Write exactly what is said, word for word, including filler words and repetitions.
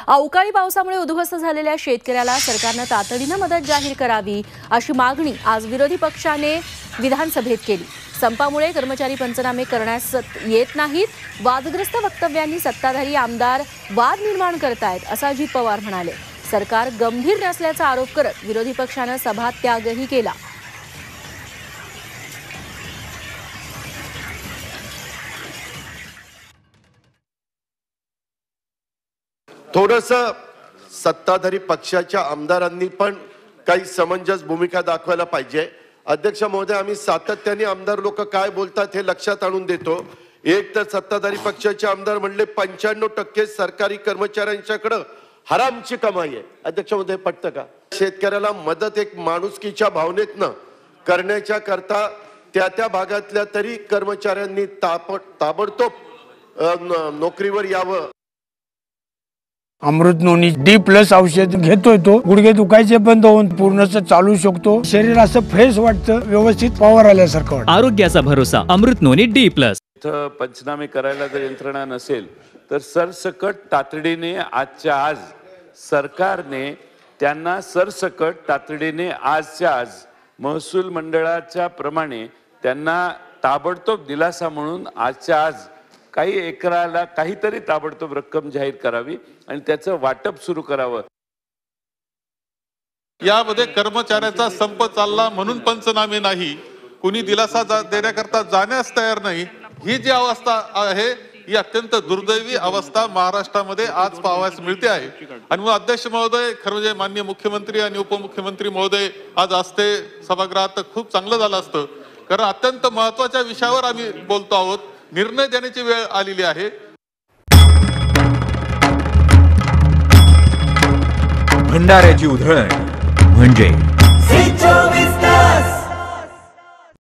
अवकाळी पावसामुळे उद्ध्वस्त झालेल्या शेतकऱ्याला सरकारने तातडीने मदत जाहीर करावी अशी मागणी आज विरोधी पक्षाने विधानसभेत केली। संपामुळे कर्मचारी पंचनामे करण्यास येत नाहीत, वादग्रस्त वक्तव्यांनी सत्ताधारी आमदार वाद निर्माण करतायत असं अजित पवार म्हणाले। सरकार गंभीर नसल्याचा आरोप करत विरोधी पक्षाने सभात्यागही केला। थोडंसं सत्ताधारी पक्षाच्या आमदारांनी पण काही समंजस भूमिका दाखवायला पाहिजे। अध्यक्ष महोदय, आम्ही सातत्याने आमदार लोक काय बोलतात हे लक्षात आणून देतो। एक तर सत्ताधारी पक्षाचे आमदार म्हणले पंच्याण्णव टक्के सरकारी कर्मचाऱ्यांच्याकडे हरामची कमाई आहे। अध्यक्ष महोदय, पटतं का? शेतकऱ्याला मदत एक माणुसकीच्या भावनेतनं करण्याच्या करता त्या त्या भागातल्या तरी कर्मचाऱ्यांनी ताब ताबडतोब नोकरीवर यावं। अमृत नोनी डी प्लस औषध घेतोय तो गुडघे दुखायचे बंद होऊन पूर्णच चालू शकतो। शरीर असं फ्रेश वाटतं, व्यवस्थित पॉवर आल्यासारखं वाटतं। आरोग्याचा भरोसा अमृत नोनी डी प्लस। पंचनामे करायला जर यंत्रणा नसेल तर सरसकट तातडीने आजच्या आज सरकारने त्यांना सरसकट तातडीने आजच्या आज महसूल मंडळाच्या प्रमाणे त्यांना ताबडतोब दिलासा म्हणून आजच्या आज काही एकराला काहीतरी ताबडतोब रक्कम जाहीर करावी आणि त्याचं वाटप सुरू करावं। यामध्ये कर्मचाऱ्याचा संप चालला म्हणून पंचनामे नाही, कुणी दिलासा देण्याकरता जाण्यास तयार नाही, ही जी अवस्था आहे ही अत्यंत दुर्दैवी अवस्था महाराष्ट्रामध्ये आज पाहावयास मिळते आहे। आणि मग अध्यक्ष महोदय, खरं म्हणजे माननीय मुख्यमंत्री आणि उपमुख्यमंत्री महोदय आज असते सभागृहात खूप चांगलं झालं असतं, कारण अत्यंत महत्वाच्या विषयावर आम्ही बोलतो आहोत, निर्णय देण्याची वेळ आलेली आहे। भंडाऱ्याची उधळण म्हणजे